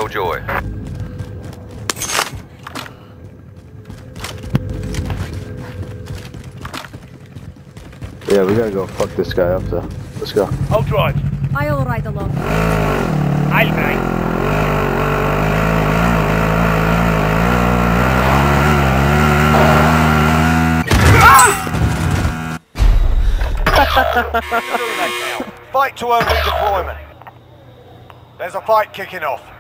no joy. Yeah, we gotta go fuck this guy up though. Let's go. I'll drive. I'll ride along. Aye, mate. Fight to earn redeployment. There's a fight kicking off.